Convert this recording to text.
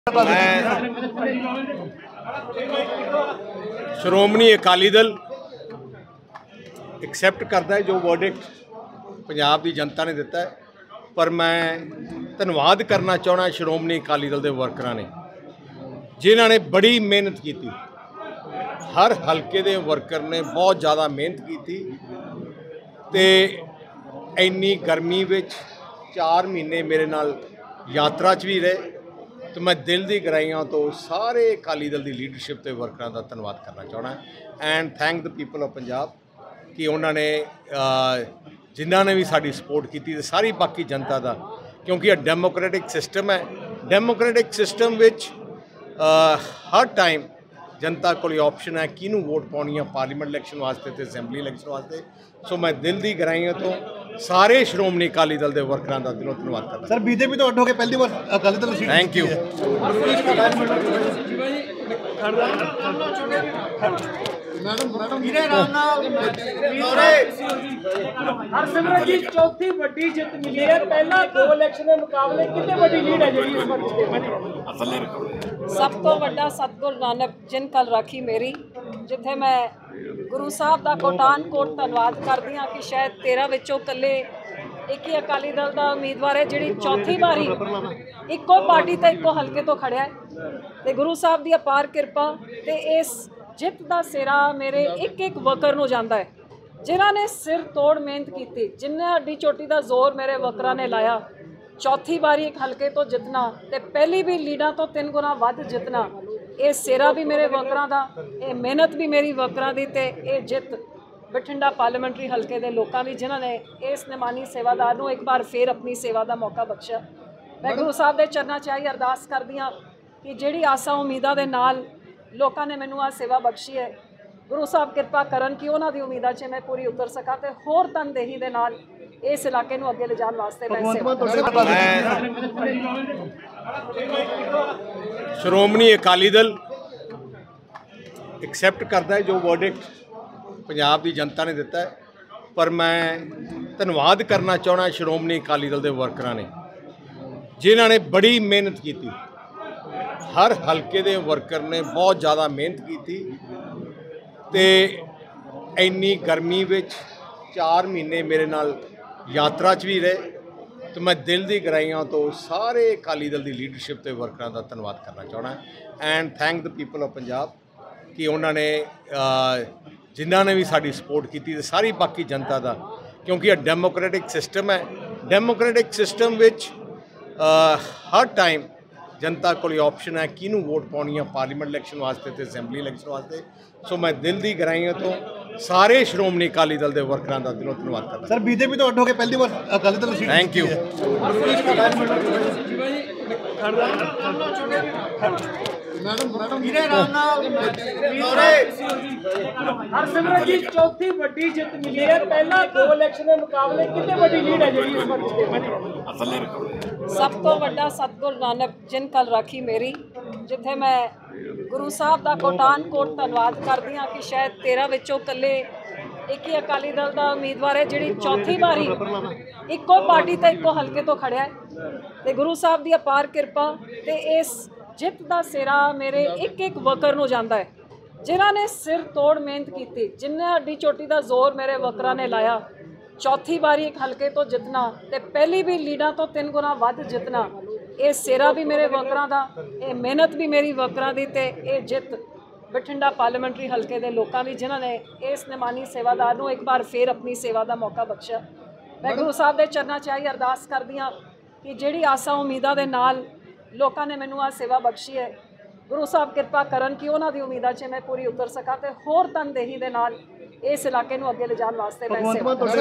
श्रोमणी Akali Dal accept करता है जो वर्डिक्ट पंजाब की जनता ने दिता है, पर मैं धन्यवाद करना चाहना श्रोमणी अकाली दल के वर्करां ने जिन्हों ने बड़ी मेहनत की। हर हल्के के वर्कर ने बहुत ज़्यादा मेहनत की ते इन्नी गर्मी विच 4 महीने मेरे नाल यात्रा च भी रहे। तो मैं दिल की गहराइयों तो सारे अकाली दल की लीडरशिप के वर्करां का धन्यवाद करना चाहना and thank the people of Punjab कि उन्होंने जिन्हों ने भी साड़ी सपोर्ट की सारी बाकी जनता का, क्योंकि यह डेमोक्रेटिक सिस्टम है। डेमोक्रेटिक सिस्टम विच हर टाइम जनता को ऑप्शन है किनू वोट पानी है पार्लीमेंट इलैक्शन वास्ते ते असैंबली इलैक्शन वास्ते। सो मैं दिल की गहराइयों तो सारे श्रोमणी अकाली दल के वर्करां का दिलों धन्यवाद करता। सर बीजेपी तो अड्डों के पहली बार अकाली दल थैंक यू। हरसिमरत जी चौथी वड्डी जित मिली है। पहला 2 इलैक्शन के मुकाबले कितनी वड्डी लीड है जी इस बार? सब तो वड्डा सतगुरु नानक जिन कल राखी मेरी, जिथे मैं गुरु साहब का कोटान कोट धन्यवाद करती हाँ कि शायद 13 विचों कल्ले एक ही अकाली दल का उम्मीदवार है जिहड़ी चौथी बारी इक्को पार्टी तो इक्को हल्के तो खड़िया है। ते गुरु साहब की अपार किरपा ते इस जित का सिरा मेरे एक वर्कर नूं जांदा है, जिन्हां ने सिर तोड़ मेहनत की, जिन्हें अड्डी चोटी का जोर मेरे वर्करां ने लाया। चौथी बारी एक हल्के तो जितना ते पहली भी लीडर तो 3 गुना वध जितना, ये सिरा भी मेरे वर्करां दा, ये मेहनत भी मेरी वर्करां दी ते ये जित बठिंडा पार्लीमेंटरी हल्के के लोगों की, जिन्होंने इस निमानी सेवादार को एक बार फिर अपनी सेवा का मौका बख्शा। मैं गुरु साहब के चरणों च आई अरदास करदी हाँ कि जिहड़ी आसा उम्मीदा दे नाल लोगों ने मैनू आ सेवा बख्शी है, गुरु साहब कृपा करन कि उन्हों की उम्मीदा च मैं पूरी उतर सका ते होर तनदेही दे नाल इस इलाके नूं अगे ले जाण वास्ते मैं सेवा श्रोमणी अकाली दल एक्सैप्ट करता है जो वर्डिक्ट पंजाब की जनता ने दिता है, पर मैं धन्यवाद करना चाहना श्रोमणी अकाली दल के वर्करां ने जिन्हों ने बड़ी मेहनत की। हर हल्के के वर्कर ने बहुत ज़्यादा मेहनत की ते इन्नी गर्मी विच 4 महीने मेरे नाल यात्रा च भी रहे। तो मैं दिल की गहराइयों तो सारे अकाली दल की लीडरशिप के वर्करां का धन्यवाद करना चाहना and thank the people of Punjab कि उन्होंने जिन्हों ने भी साड़ी सपोर्ट की सारी बाकी जनता का, क्योंकि यह डेमोक्रेटिक सिस्टम है। डेमोक्रेटिक सिस्टम विच हर टाइम जनता को ऑप्शन है किनू वोट पानी है पार्लीमेंट इलैक्शन वास्ते ते असैंबली इलैक्शन वास्ते। सो मैं दिल की गहराइयों तो सारे श्रोमणी अकाली दल के वर्करां का दिलों धन्यवाद करता। सर बीजेपी तो अड्डों के पहली बार अकाली दल थैंक यू। हरसिमरत जी चौथी वड्डी जित मिली है। पहला 2 इलैक्शन के मुकाबले कितनी वड्डी लीड है जी इस बार? सब तो वड्डा सतगुरु नानक जिन कल राखी मेरी, जिथे मैं गुरु साहब का कोटान कोट धन्यवाद करती हाँ कि शायद 13 विचों कल्ले एक ही अकाली दल का उम्मीदवार है जिहड़ी चौथी बारी इक्को पार्टी तो इक्को हल्के तो खड़िया है। ते गुरु साहब की अपार किरपा ते इस जित का सिरा मेरे एक वर्कर नूं जांदा है, जिन्हां ने सिर तोड़ मेहनत की, जिन्हें अड्डी चोटी का जोर मेरे वर्करां ने लाया। चौथी बारी एक हल्के तो जितना ते पहली भी लीडर तो 3 गुना वध जितना, ये सिरा भी मेरे वर्करां दा, ये मेहनत भी मेरी वर्करां दी ते ये जित बठिंडा पार्लीमेंटरी हल्के के लोगों की, जिन्होंने इस निमानी सेवादार को एक बार फिर अपनी सेवा का मौका बख्शा। मैं गुरु साहब के चरणों च आई अरदास करदी हाँ कि जिहड़ी आसा उम्मीदा दे नाल लोगों ने मैनू आ सेवा बख्शी है, गुरु साहब कृपा करन कि उन्हों की उम्मीदा च मैं पूरी उतर सका ते होर तनदेही दे नाल इस इलाके नूं अगे ले जाण वास्ते मैं सेवा